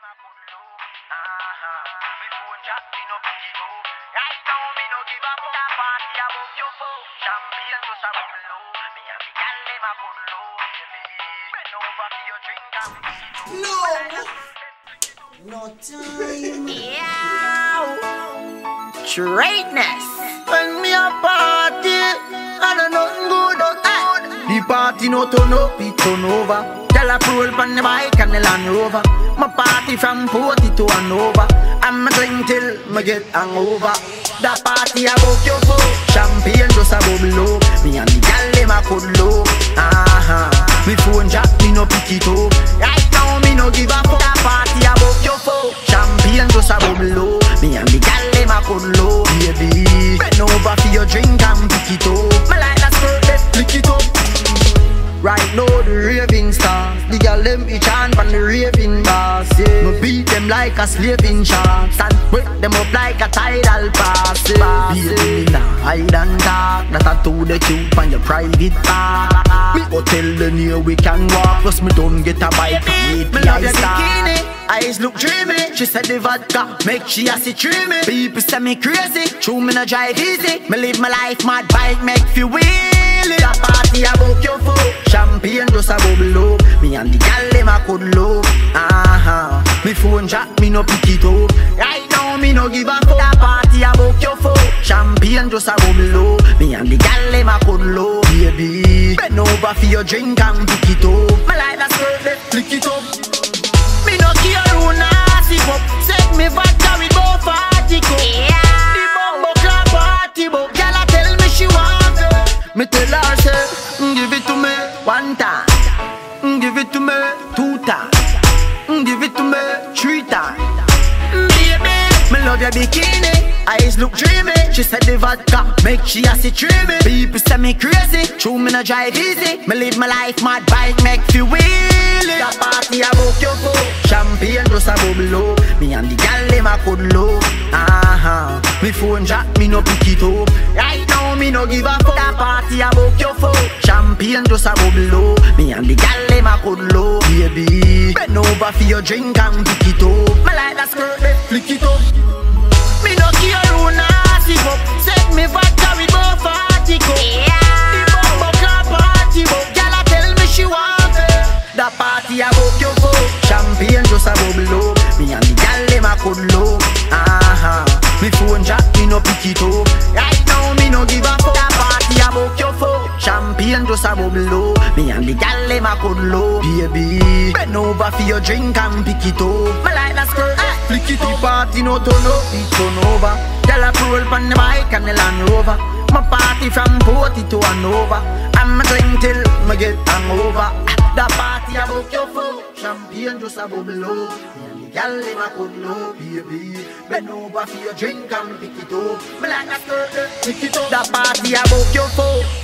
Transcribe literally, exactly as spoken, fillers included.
No time. Yeah. Straightness. When me a party, I don't know good or good. The party no turn up, it turn over. Tell a roll on the bike and the Land Rover. My party from forty to Hanover. I'ma drink till me get hangover. The party I book you for champagne just a bubble up. Me and the gal them a cuddle up. Uh-huh. Me phone jack, me no pick it up. Right now me no give a fuck. The party I book you for champagne just a bubble up. Me and the gal them a cuddle up. Baby, bend over for your drink and pick it up. Me like that skirt, let's flick it up. Right now the raving stars, the gal them each hand from the raving bars, yeah. Me beat them like a slaving chance and break them up like a tidal pass, yeah. Baby, me nah hide and talk, that I told the cute on your private park. Me hotel the near we can walk, plus me don't get a bike. Me love your bikini, eyes look dreamy. She said the vodka make she a see dreamy. People say me crazy, true me no drive easy. Me live my life mad bike make feel wheelie. The party I book you for champagne just a bubble up. Me and the gal them a cuddle up. Uh-huh. Me phone jack, me no pick it up. Right now me no give a fuck. The party I book you for champagne just a bubble up. Me and the gal them a cuddle up. Baby, bend over for your drink and pick it up. Me like that skirt, let's flick it up. Me no care who nasty up. Set me vodka with both party cup. Yeah. The bumbo club party book. Gal a tell me she want it. Me tell her say, mm, give it to me one time, mm, give it to me two times, mm, give it to me three times. Mm, baby, me love your bikini, eyes look dreamy. She said the vodka make she a see dreamy. People say me crazy, true me no drive easy. Me live my life mad bike make feel wheelie. The party I book you for champagne just a bubble up. Me and the gal them a cuddle up. Uh-huh. Me phone jack, me no pick it up. Right now me no give a fuck. The party I book you for champagne just a bubble up. Me and the gal them a cuddle up. Baby, bend over for your drink and pick it up. Me like that skirt, let's flick it up. Me no care who nasty up. Set me vodka with both party cup. Yeah. The bumbo club party book. Gal a tell me she want it. The party I book you for champagne just a bubble up. Me and the gal them a cuddle up. Uh-huh. Me phone jack, me no pick it up. Right now me no give a fuck. The party I book you for champagne just a bubble up. Me and the gal them a cuddle up. Baby, bend over for your drink and pick it up. Me like that skirt, eh, flick it up. The party no turn up, it turn over. Gal a roll on the bike and the Land Rover. My party from forty to Hanover. I'ma drink till me get hangover. The party I book you for champagne just a bubble up. Me and the gal them a cuddle up, baby. Bend over for your drink and pick it up. Me like that skirt, eh, pick it up. The party I book you for